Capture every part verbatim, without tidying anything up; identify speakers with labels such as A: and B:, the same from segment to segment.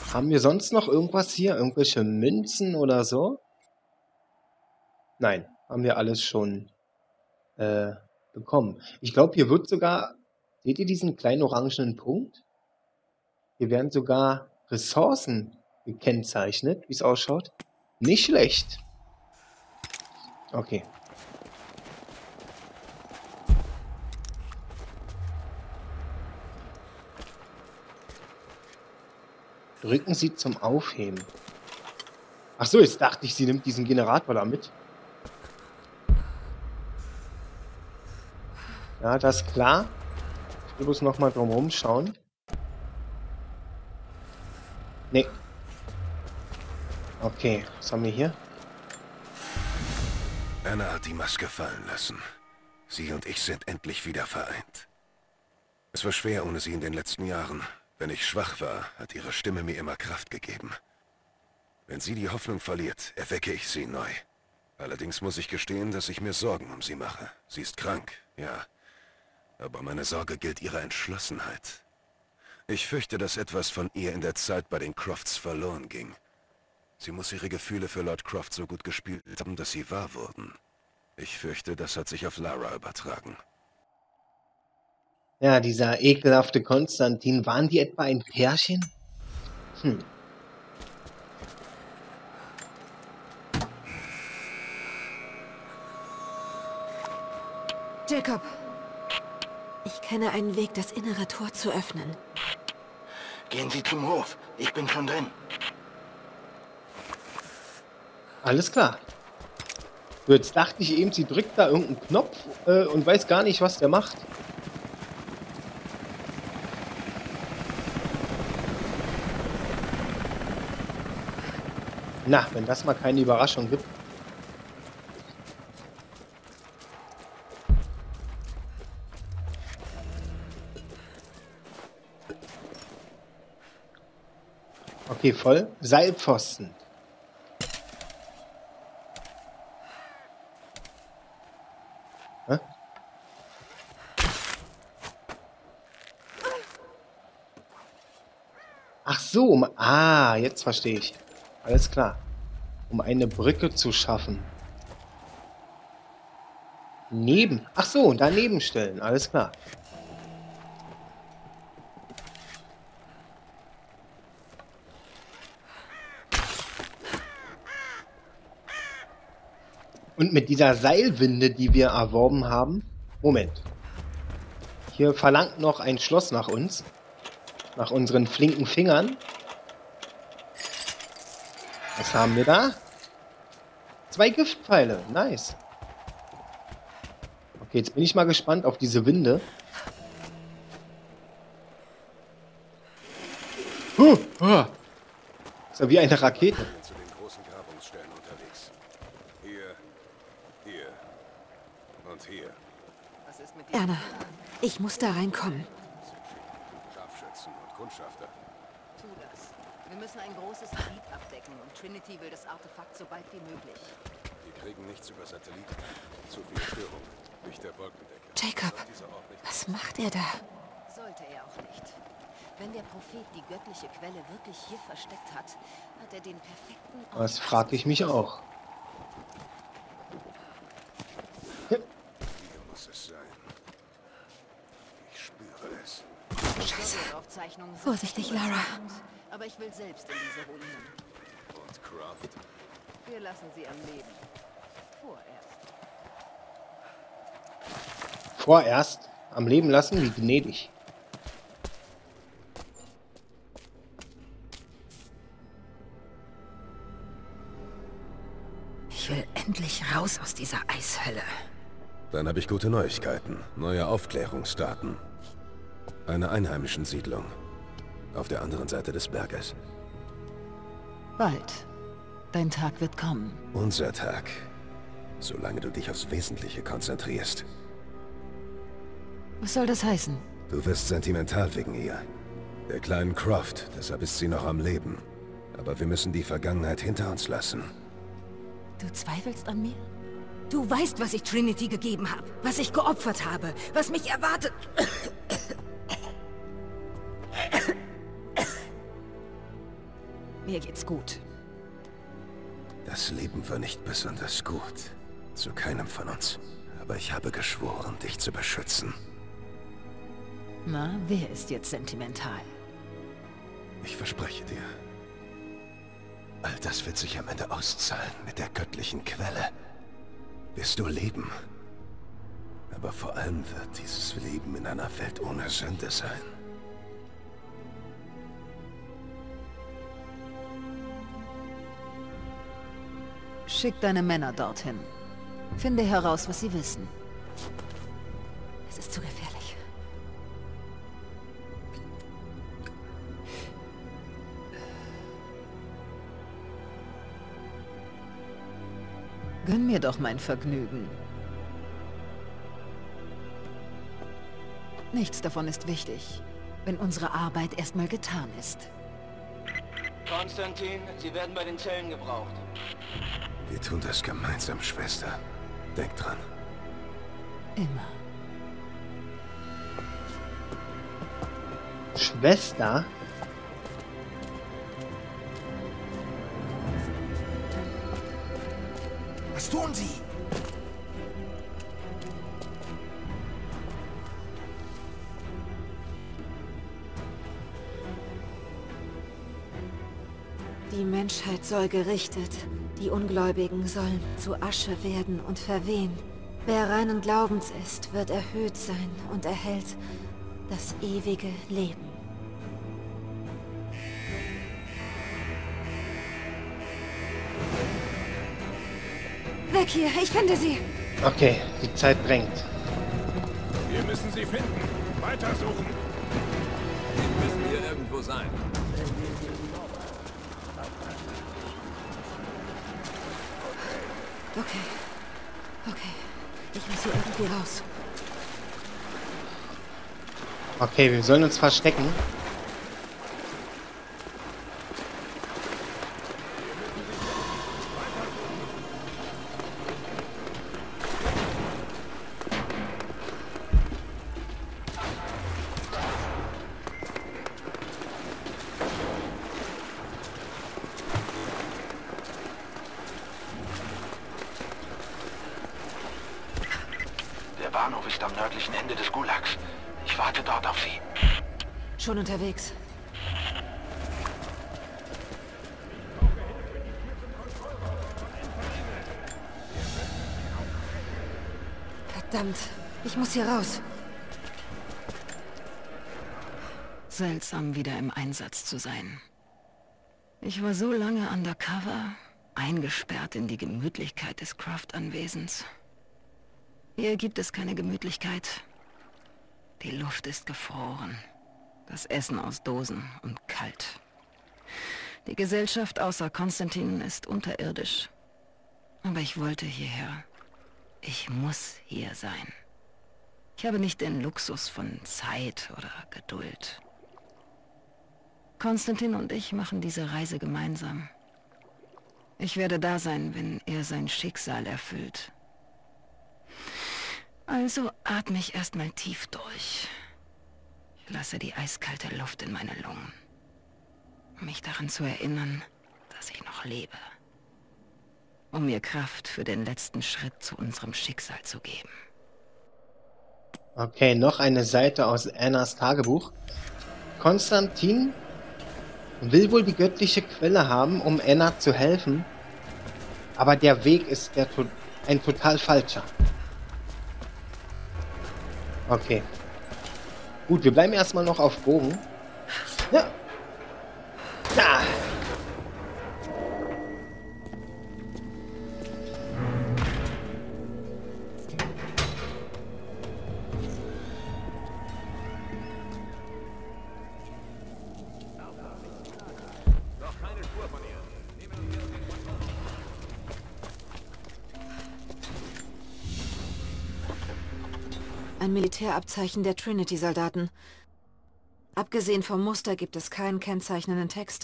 A: Haben wir sonst noch irgendwas hier? Irgendwelche Münzen oder so? Nein, haben wir alles schon äh, bekommen. Ich glaube, hier wird sogar... Seht ihr diesen kleinen orangenen Punkt? Hier werden sogar Ressourcen gekennzeichnet, wie es ausschaut. Nicht schlecht. Okay. Drücken Sie zum Aufheben. Ach so, jetzt dachte ich, sie nimmt diesen Generator da mit. Ja, das ist klar. Ich will bloß nochmal drumherum schauen. Nee. Okay, was haben wir hier?
B: Anna hat die Maske fallen lassen. Sie und ich sind endlich wieder vereint. Es war schwer ohne sie in den letzten Jahren. Wenn ich schwach war, hat ihre Stimme mir immer Kraft gegeben. Wenn sie die Hoffnung verliert, erwecke ich sie neu. Allerdings muss ich gestehen, dass ich mir Sorgen um sie mache. Sie ist krank, ja. Aber meine Sorge gilt ihrer Entschlossenheit. Ich fürchte, dass etwas von ihr in der Zeit bei den Crofts verloren ging. Sie muss ihre Gefühle für Lord Croft so gut gespielt haben, dass sie wahr wurden. Ich fürchte, das hat sich auf Lara übertragen.
A: Ja, dieser ekelhafte Konstantin. Waren die etwa ein Pärchen? Hm.
C: Jacob, ich kenne einen Weg, das innere Tor zu öffnen.
D: Gehen Sie zum Hof. Ich bin schon drin.
A: Alles klar. So, jetzt dachte ich eben, sie drückt da irgendeinen Knopf äh, und weiß gar nicht, was der macht. Na, wenn das mal keine Überraschung gibt. Okay, voll. Seilpfosten. Hä? Ach so, um, ah, jetzt verstehe ich. Alles klar. Um eine Brücke zu schaffen. Neben. Ach so, daneben stellen. Alles klar. Und mit dieser Seilwinde, die wir erworben haben... Moment. Hier verlangt noch ein Schloss nach uns. Nach unseren flinken Fingern. Was haben wir da? Zwei Giftpfeile. Nice. Okay, jetzt bin ich mal gespannt auf diese Winde. Huh, huh. Ist ja wie eine Rakete.
B: Zu den großen Grabungsstellen unterwegs. Hier, hier und hier.
C: Erna, ich muss da reinkommen.
B: Scharfschützen und Kundschafter.
E: Tu das. Wir müssen ein großes Gebiet abdecken und Trinity will das Artefakt so bald wie möglich.
B: Wir kriegen nichts über Satelliten. Zu viel Störung. Nicht der Wolkendecker.
C: Jacob, was macht er da?
E: Sollte er auch nicht. Wenn der Prophet die göttliche Quelle wirklich hier versteckt hat, hat er den perfekten Ort.
A: Das frage ich mich auch.
B: Hier muss es sein. Ich spüre es.
C: Scheiße.
E: Aufzeichnungen sind
C: Vorsichtig, Lara.
E: aber ich will selbst in diese Ruinen.
B: Und Croft.
E: Wir lassen sie am Leben. Vorerst.
A: Vorerst am Leben lassen, wie gnädig.
C: Ich will endlich raus aus dieser Eishölle.
B: Dann habe ich gute Neuigkeiten. Neue Aufklärungsdaten. Eine einheimischen Siedlung. Auf der anderen Seite des Berges.
C: Bald. Dein Tag wird kommen.
B: Unser Tag. Solange du dich aufs Wesentliche konzentrierst.
C: Was soll das heißen?
B: Du wirst sentimental wegen ihr. Der kleinen Croft, deshalb ist sie noch am Leben. Aber wir müssen die Vergangenheit hinter uns lassen.
C: Du zweifelst an mir? Du weißt, was ich Trinity gegeben habe, was ich geopfert habe, was mich erwartet. Mir geht's gut.
B: Das Leben war nicht besonders gut. Zu keinem von uns. Aber ich habe geschworen, dich zu beschützen.
C: Na, wer ist jetzt sentimental?
B: Ich verspreche dir. All das wird sich am Ende auszahlen mit der göttlichen Quelle. Wirst du leben. Aber vor allem wird dieses Leben in einer Welt ohne Sünde sein.
C: Schick deine Männer dorthin. Finde heraus, was sie wissen. Es ist zu gefährlich. Gönn mir doch mein Vergnügen. Nichts davon ist wichtig, wenn unsere Arbeit erstmal getan ist.
F: Konstantin, Sie werden bei den Zellen gebraucht.
B: Wir tun das gemeinsam, Schwester. Denk dran.
C: Immer.
A: Schwester?
D: Was tun Sie?
E: Die Menschheit soll gerichtet. Die Ungläubigen sollen zu Asche werden und verwehen. Wer reinen Glaubens ist, wird erhöht sein und erhält das ewige Leben. Weg hier, ich finde sie!
A: Okay, die Zeit drängt.
G: Wir müssen sie finden. Weitersuchen. Sie müssen hier irgendwo sein.
E: Okay. Okay. Ich muss hier irgendwie raus.
A: Okay, wir sollen uns verstecken.
D: Der Bahnhof ist am nördlichen Ende des Gulags. Ich warte dort auf Sie.
E: Schon unterwegs. Verdammt, ich muss hier raus.
C: Seltsam, wieder im Einsatz zu sein. Ich war so lange undercover, eingesperrt in die Gemütlichkeit des Croft-Anwesens. Hier gibt es keine Gemütlichkeit. Die Luft ist gefroren. Das Essen aus Dosen und kalt. Die Gesellschaft außer Konstantin ist unterirdisch. Aber ich wollte hierher. Ich muss hier sein. Ich habe nicht den Luxus von Zeit oder Geduld. Konstantin und ich machen diese Reise gemeinsam. Ich werde da sein, wenn er sein Schicksal erfüllt. Also atme ich erstmal tief durch. Ich lasse die eiskalte Luft in meine Lungen, um mich daran zu erinnern, dass ich noch lebe. Um mir Kraft für den letzten Schritt zu unserem Schicksal zu geben.
A: Okay, noch eine Seite aus Annas Tagebuch. Konstantin will wohl die göttliche Quelle haben, um Anna zu helfen. Aber der Weg ist der, ein total falscher. Okay. Gut, wir bleiben erstmal noch auf Bogen. Ja. Ja.
E: Ein Militärabzeichen der Trinity-Soldaten. Abgesehen vom Muster gibt es keinen kennzeichnenden Text.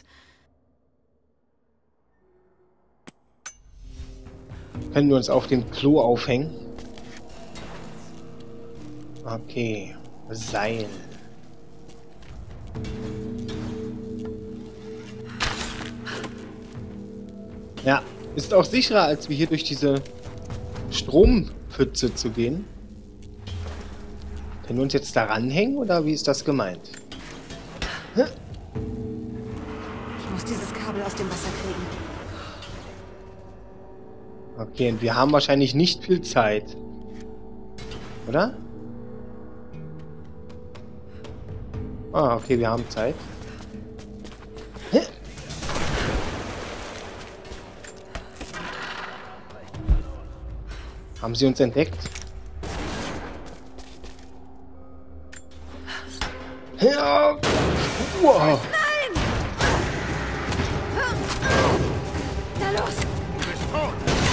A: Können wir uns auf dem Klo aufhängen? Okay. Seil. Ja, ist auch sicherer, als wir hier durch diese Strompfütze zu gehen. Können wir uns jetzt da ranhängen oder wie ist das gemeint? Hä?
E: Ich muss dieses Kabel aus dem Wasser kriegen.
A: Okay, und wir haben wahrscheinlich nicht viel Zeit. Oder? Ah, okay, wir haben Zeit. Hä? Haben sie uns entdeckt? Ja. Wow.
E: Nein! Na los!
G: Du bist tot!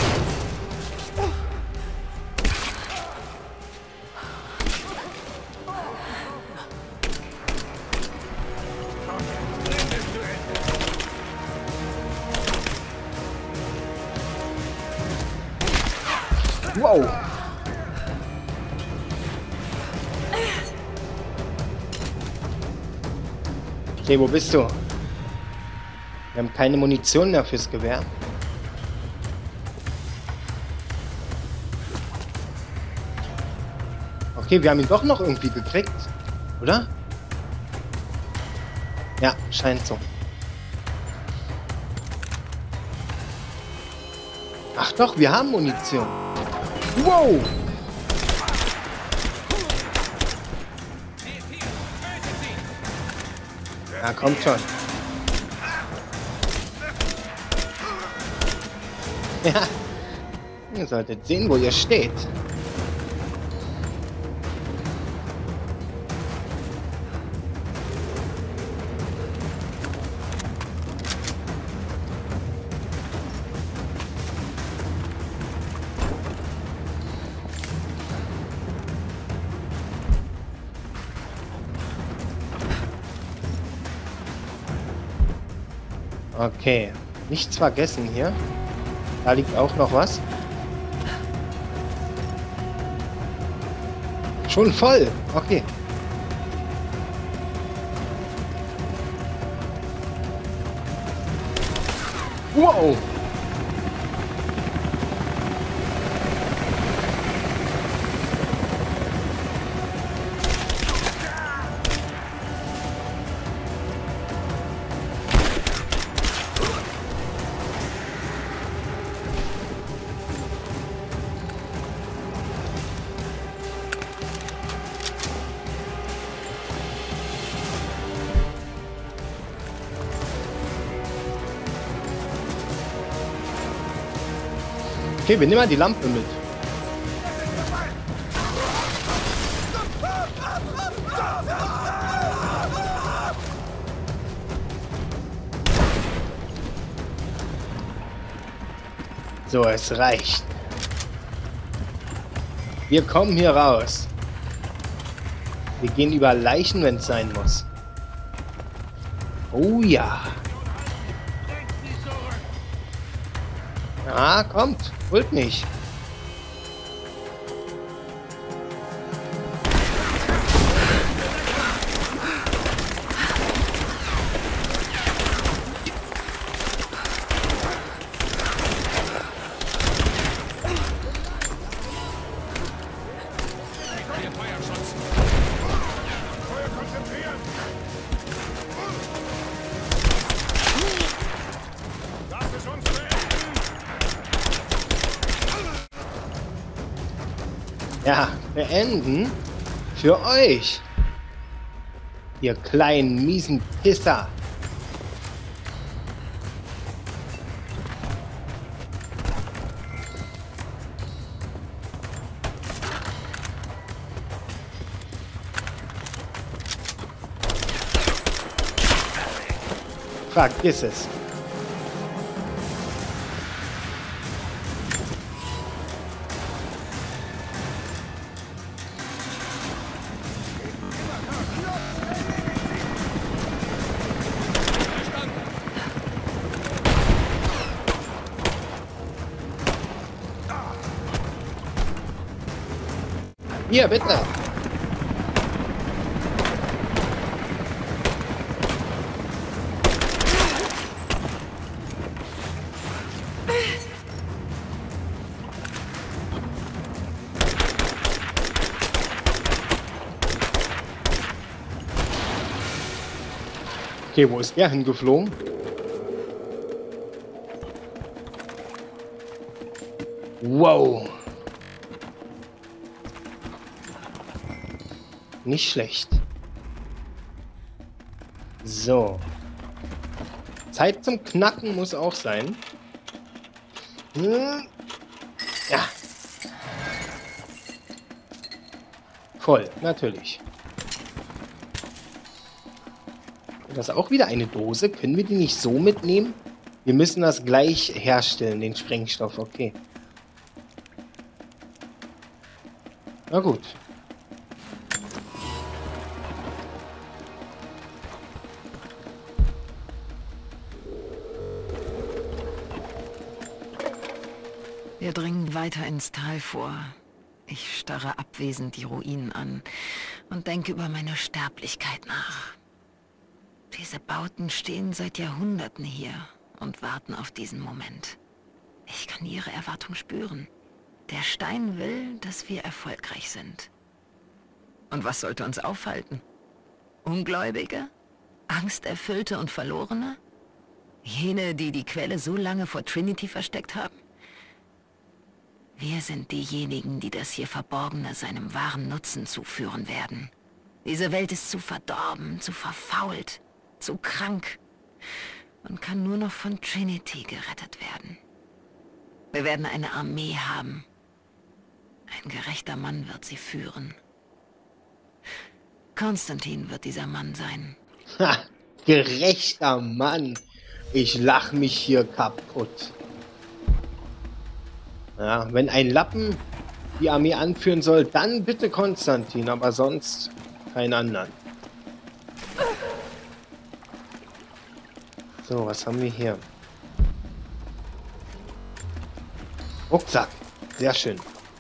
A: Wow. Okay, wo bist du? Wir haben keine Munition mehr fürs Gewehr. Okay, wir haben ihn doch noch irgendwie gekriegt. Oder? Ja, scheint so. Ach doch, wir haben Munition. Wow! Ja, kommt schon. Ja, ihr solltet sehen, wo ihr steht. Okay, nichts vergessen hier. Da liegt auch noch was. Schon voll. Okay. Wow. Okay, wir nehmen mal die Lampe mit. So, es reicht. Wir kommen hier raus. Wir gehen über Leichen, wenn es sein muss. Oh ja. Ah, kommt. Holt mich. Ja, beenden für euch. Ihr kleinen, miesen Pisser. Vergiss es. Hier, bitte. Okay, wo ist der hingeflogen? Wow. Nicht schlecht. So. Zeit zum Knacken muss auch sein. Hm. Ja. Voll, natürlich. Das ist auch wieder eine Dose. Können wir die nicht so mitnehmen? Wir müssen das gleich herstellen, den Sprengstoff. Okay. Na gut.
C: Wir dringen weiter ins Tal vor. Ich starre abwesend die Ruinen an und denke über meine Sterblichkeit nach. Diese Bauten stehen seit Jahrhunderten hier und warten auf diesen Moment. Ich kann ihre Erwartung spüren. Der Stein will, dass wir erfolgreich sind. Und was sollte uns aufhalten? Ungläubige? Angsterfüllte und Verlorene? Jene, die die Quelle so lange vor Trinity versteckt haben? Wir sind diejenigen, die das hier Verborgene seinem wahren Nutzen zuführen werden. Diese Welt ist zu verdorben, zu verfault, zu krank und kann nur noch von Trinity gerettet werden. Wir werden eine Armee haben. Ein gerechter Mann wird sie führen. Konstantin wird dieser Mann sein.
A: Ha, gerechter Mann. Ich lach mich hier kaputt. Ja, wenn ein Lappen die Armee anführen soll, dann bitte Konstantin, aber sonst keinen anderen. So, was haben wir hier? Rucksack. Sehr schön.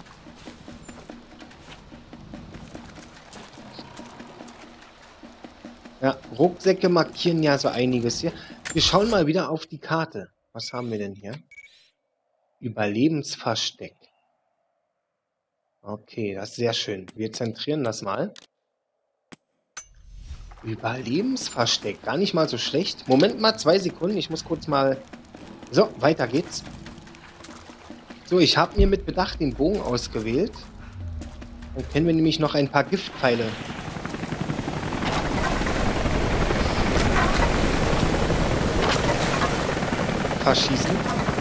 A: Ja, Rucksäcke markieren ja so einiges hier. Wir schauen mal wieder auf die Karte. Was haben wir denn hier? Überlebensversteck. Okay, das ist sehr schön. Wir zentrieren das mal. Überlebensversteck. Gar nicht mal so schlecht. Moment mal, zwei Sekunden. Ich muss kurz mal... So, weiter geht's. So, ich habe mir mit Bedacht den Bogen ausgewählt. Dann können wir nämlich noch ein paar Giftpfeile verschießen.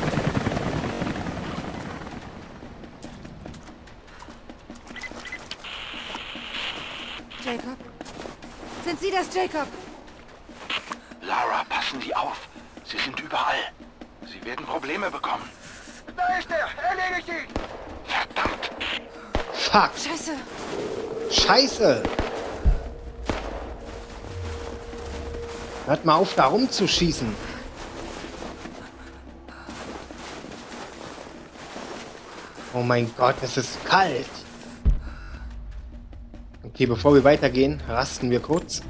E: Jacob? Sind Sie das, Jacob?
D: Lara, passen Sie auf. Sie sind überall. Sie werden Probleme bekommen. Da ist er! Erledigt ihn! Verdammt!
A: Fuck!
E: Scheiße!
A: Scheiße! Hört mal auf, da rumzuschießen. Oh mein Gott, es ist kalt. Okay, bevor wir weitergehen, rasten wir kurz.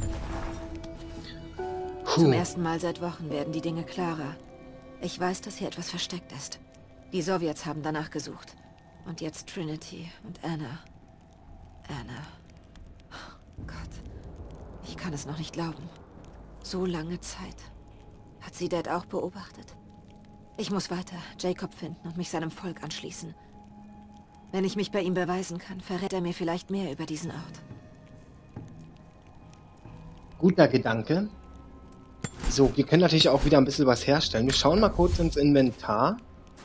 A: Puh.
E: Zum ersten Mal seit Wochen werden die Dinge klarer. Ich weiß, dass hier etwas versteckt ist. Die Sowjets haben danach gesucht. Und jetzt Trinity und Anna. Anna. Oh Gott. Ich kann es noch nicht glauben. So lange Zeit. Hat sie Dad auch beobachtet? Ich muss weiter Jacob finden und mich seinem Volk anschließen. Wenn ich mich bei ihm beweisen kann, verrät er mir vielleicht mehr über diesen Ort.
A: Guter Gedanke. So, wir können natürlich auch wieder ein bisschen was herstellen. Wir schauen mal kurz ins Inventar.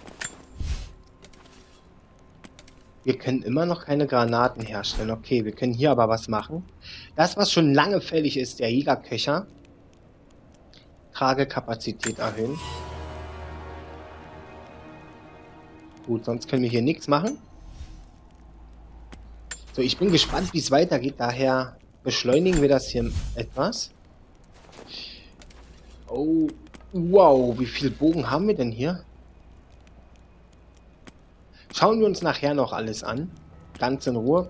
A: Wir können immer noch keine Granaten herstellen. Okay, wir können hier aber was machen. Das, was schon lange fällig ist, der Jägerköcher. Tragekapazität erhöhen. Gut, sonst können wir hier nichts machen. So, ich bin gespannt, wie es weitergeht. Daher beschleunigen wir das hier etwas. Oh, wow, wie viel Bogen haben wir denn hier? Schauen wir uns nachher noch alles an. Ganz in Ruhe.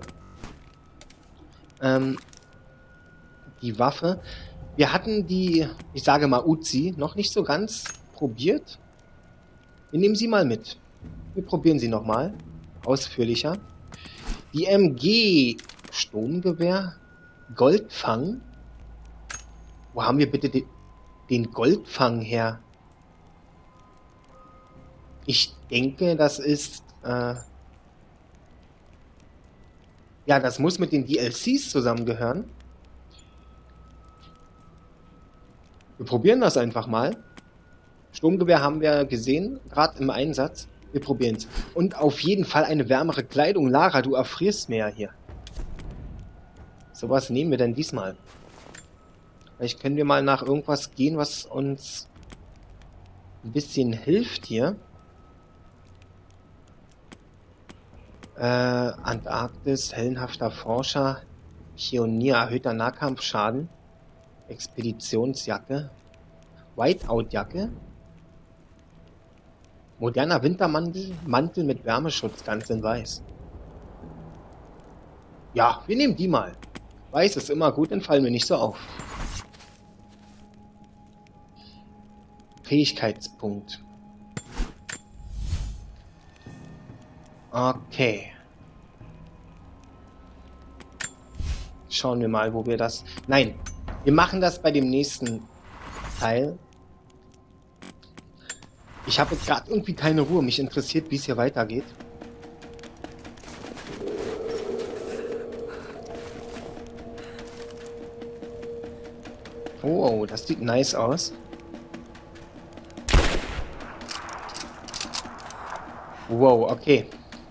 A: Ähm, die Waffe. Wir hatten die, ich sage mal Uzi, noch nicht so ganz probiert. Wir nehmen sie mal mit. Wir probieren sie nochmal. Ausführlicher. Die M G Sturmgewehr. Goldfang. Wo haben wir bitte den... den Goldfang her? Ich denke, das ist... Äh ja, das muss mit den D L Cs zusammengehören. Wir probieren das einfach mal. Sturmgewehr haben wir gesehen, gerade im Einsatz. Wir probieren es. Und auf jeden Fall eine wärmere Kleidung. Lara, du erfrierst mehr hier. So was nehmen wir denn diesmal? Vielleicht können wir mal nach irgendwas gehen, was uns ein bisschen hilft hier. Äh, Antarktis, hellenhafter Forscher, Pionier, erhöhter Nahkampfschaden, Expeditionsjacke, Whiteout-Jacke, moderner Wintermantel, Mantel mit Wärmeschutz, ganz in weiß. Ja, wir nehmen die mal. Weiß ist immer gut, dann fallen wir nicht so auf. Fähigkeitspunkt. Okay. Schauen wir mal, wo wir das... Nein, wir machen das bei dem nächsten Teil. Ich habe jetzt gerade irgendwie keine Ruhe. Mich interessiert, wie es hier weitergeht. Oh, das sieht nice aus. Wow, okay.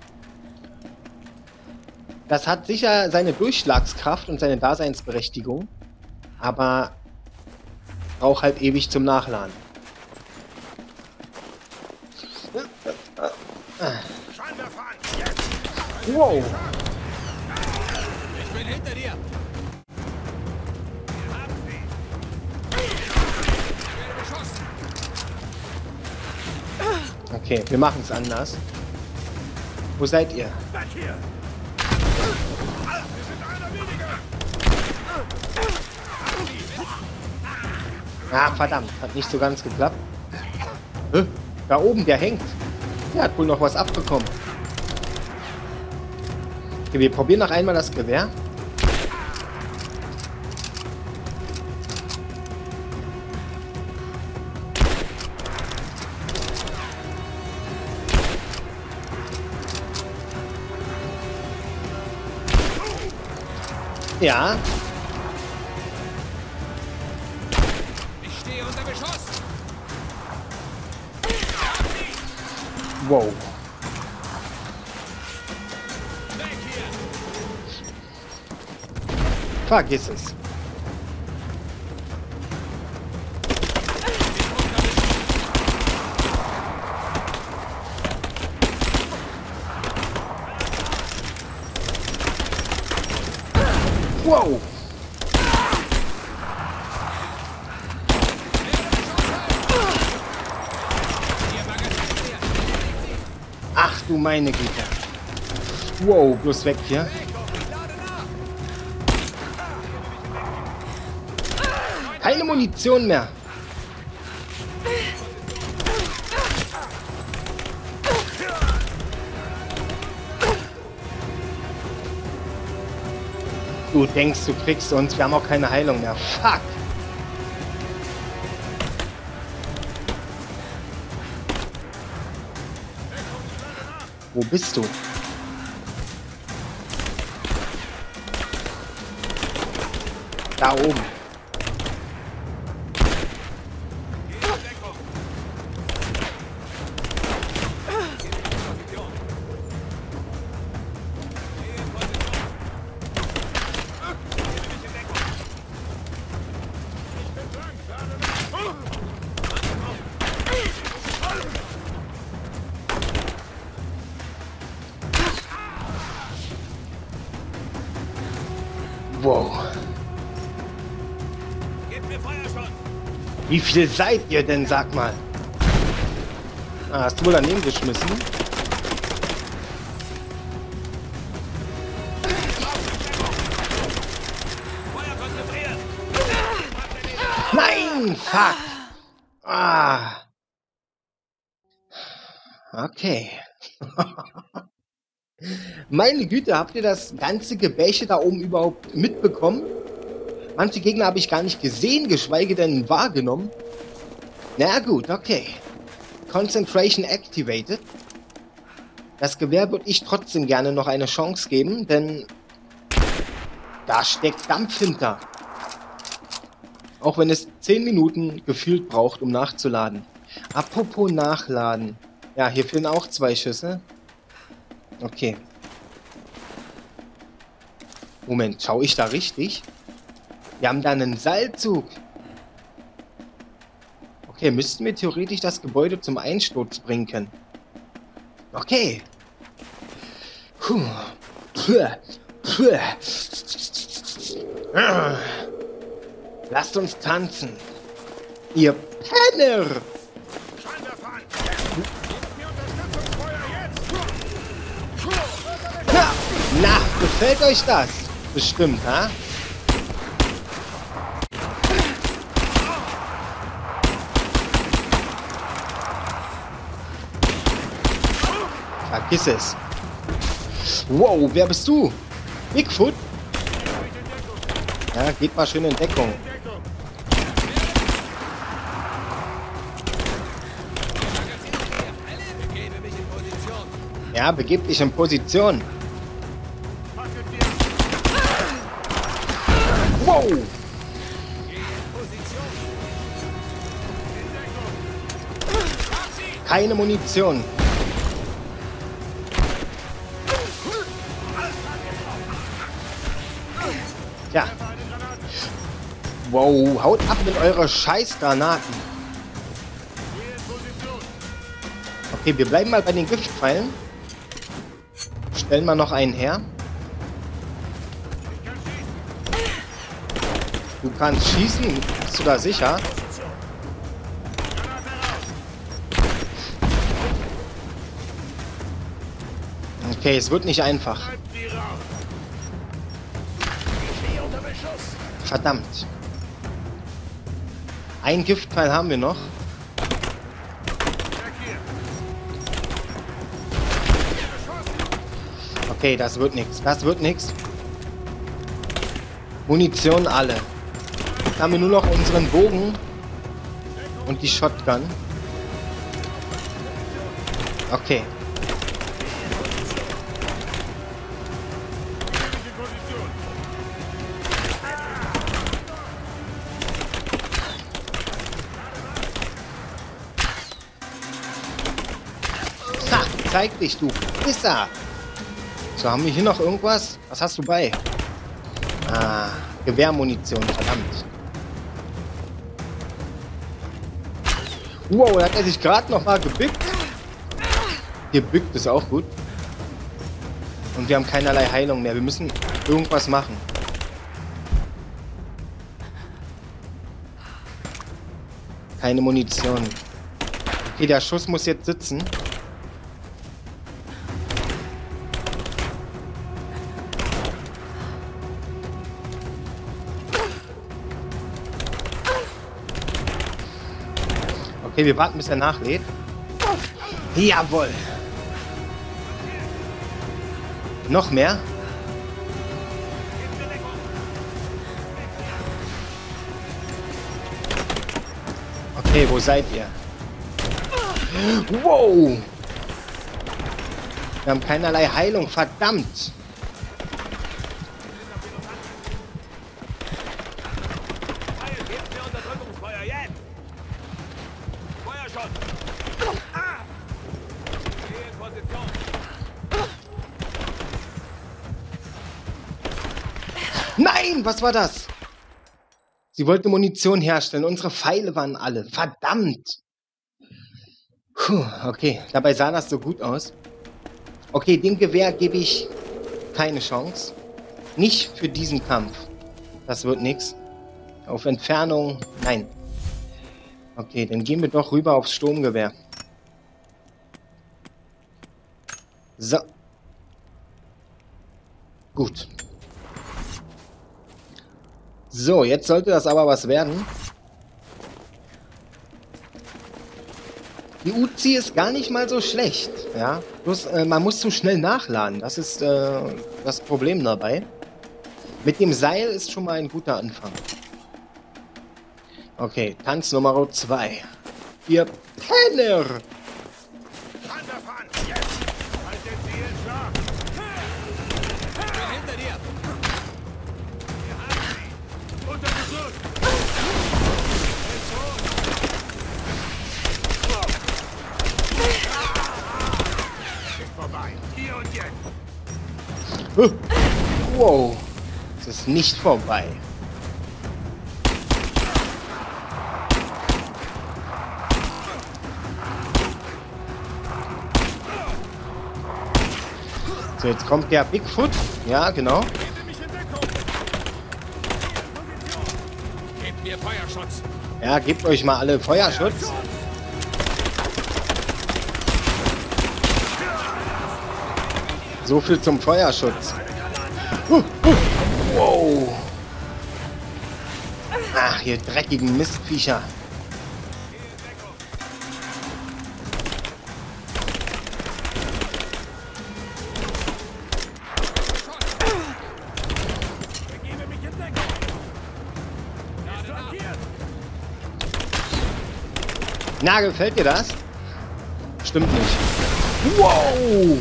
A: Das hat sicher seine Durchschlagskraft und seine Daseinsberechtigung, aber braucht halt ewig zum Nachladen. Wow.
G: Ich bin hinter dir. Wir haben sie. Ich werde beschossen.
A: Okay, wir machen es anders. Wo seid ihr?
G: Weg hier. Wir sind einer weniger.
A: Ah, verdammt, hat nicht so ganz geklappt. Hä? Da oben, der hängt. Der hat wohl noch was abbekommen. Okay, wir probieren noch einmal das Gewehr. Ja.
G: Ich stehe unter Beschuss.
A: Wow.
G: Weg hier.
A: Vergiss es. Wow. Ach du meine Güte. Wow, bloß weg hier. Keine Munition mehr. Du denkst, du kriegst uns. Wir haben auch keine Heilung mehr. Fuck. Wo bist du? Da oben. Wow. Wie viel seid ihr denn, sag mal? Ah, hast du wohl daneben geschmissen? Nein! Fuck! Ah! Okay. Meine Güte, habt ihr das ganze Gebäsche da oben überhaupt mitbekommen? Manche Gegner habe ich gar nicht gesehen, geschweige denn wahrgenommen. Na gut, okay. Concentration activated. Das Gewehr würde ich trotzdem gerne noch eine Chance geben, denn da steckt Dampf hinter. Auch wenn es zehn Minuten gefühlt braucht, um nachzuladen. Apropos nachladen. Ja, hier fehlen auch zwei Schüsse. Okay. Moment, schaue ich da richtig? Wir haben da einen Seilzug. Okay, müssten wir theoretisch das Gebäude zum Einsturz bringen können. Okay. Puh. Puh. Puh. Lasst uns tanzen. Ihr Penner! Na, na, gefällt euch das? Bestimmt, ha? Vergiss es. Wow, wer bist du? Bigfoot? Ja, geht mal schön in Deckung. Ja, begib dich in Position. Wow! Keine Munition. Ja. Wow, haut ab mit eurer Scheißgranaten. Okay, wir bleiben mal bei den Giftpfeilen. Stellen wir noch einen her. Du kannst schießen, bist du da sicher? Okay, es wird nicht einfach. Verdammt. Ein Giftpfeil haben wir noch. Okay, das wird nichts. Das wird nichts. Munition alle. Jetzt haben wir nur noch unseren Bogen und die Shotgun. Okay. Ha, zeig dich, du Pisser! So, haben wir hier noch irgendwas? Was hast du bei? Ah, Gewehrmunition, verdammt. Wow, da hat er sich gerade noch mal gebückt. Gebückt ist auch gut. Und wir haben keinerlei Heilung mehr. Wir müssen irgendwas machen. Keine Munition. Okay, der Schuss muss jetzt sitzen. Okay, wir warten, bis er nachlädt. Jawohl. Noch mehr? Okay, wo seid ihr? Wow! Wir haben keinerlei Heilung, verdammt! Nein, was war das? Sie wollte Munition herstellen. Unsere Pfeile waren alle. Verdammt. Puh, okay, dabei sah das so gut aus. Okay, dem Gewehr gebe ich keine Chance. Nicht für diesen Kampf. Das wird nichts. Auf Entfernung, nein. Okay, dann gehen wir doch rüber aufs Sturmgewehr. So. Gut. So, jetzt sollte das aber was werden. Die Uzi ist gar nicht mal so schlecht, ja. Bloß, äh, man muss zu schnell nachladen. Das ist äh, das Problem dabei. Mit dem Seil ist schon mal ein guter Anfang. Okay, Tanz Nummer zwei. Ihr Penner!
G: Runterfahren! Jetzt! Haltet sie in Schlag! Hinter dir! Wir haben sie! Unter Beschuss! Ist vorbei! Hier und jetzt!
A: Huh. Wow! Es ist nicht vorbei. So, jetzt kommt der Bigfoot. Ja, genau.
G: Gebt mir Feuerschutz!
A: Ja, gebt euch mal alle Feuerschutz. So viel zum Feuerschutz. Huh, huh. Wow. Ach, ihr dreckigen Mistviecher.
G: Begebe mich in Deckung! Flankiert!
A: Na, gefällt dir das? Stimmt nicht. Wow!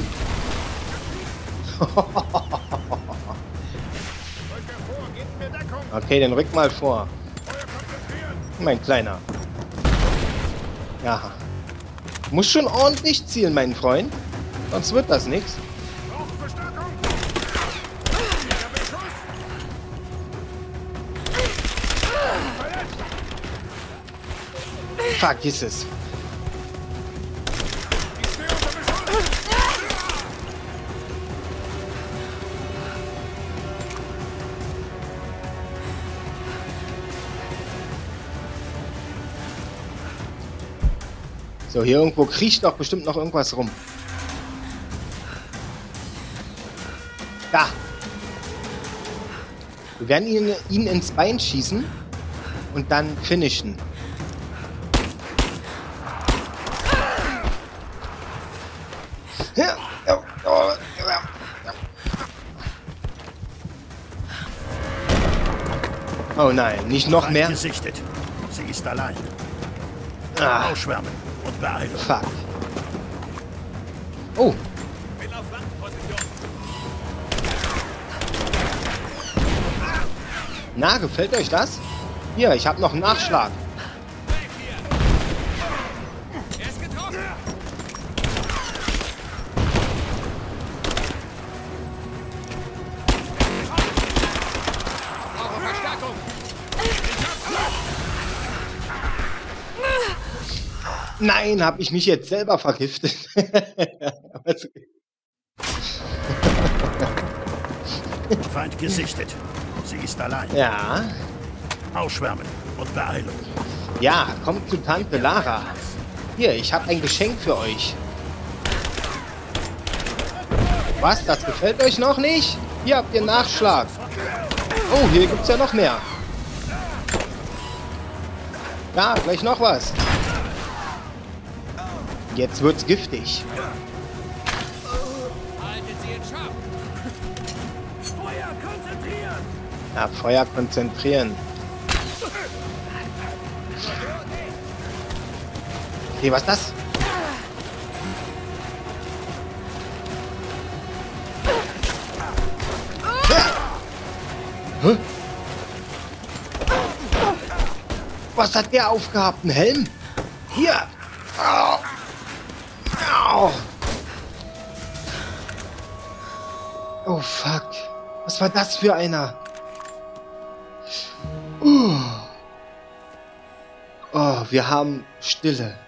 A: Okay, dann rück mal vor. Mein Kleiner. Ja. Muss schon ordentlich zielen, mein Freund. Sonst wird das nichts. Vergiss es. So, hier irgendwo kriecht doch bestimmt noch irgendwas rum. Da. Wir werden ihn, ihn ins Bein schießen und dann finishen. Oh nein, nicht noch mehr.
H: Gesichtet. Sie ist allein.
A: Ah,
H: Ausschwärmen und beeilen.
A: fuck. Oh.
G: Bin auf Landposition!
A: Na, gefällt euch das? Hier, ich habe noch einen Nachschlag.
G: Weg hier! Er ist getroffen! Brauche Verstärkung!
A: Nein, habe ich mich jetzt selber vergiftet. Was-
H: Feind gesichtet. Sie ist allein.
A: ja,
H: Ausschwärmen und Beeilung.
A: ja, kommt zu Tante Lara. Hier, ich habe ein Geschenk für euch. Was, das gefällt euch noch nicht? Hier habt ihr Nachschlag. Oh, hier gibt's ja noch mehr. Ja, gleich noch was. Jetzt wird's giftig.
G: Haltet sie in Schach! Feuer konzentrieren!
A: Ja, Feuer konzentrieren. Okay, was ist das? Hä? Was hat der aufgehabt? Ein Helm? Hier! Au! Au! Oh fuck. Was war das für einer? Uh. Oh, wir haben Stille.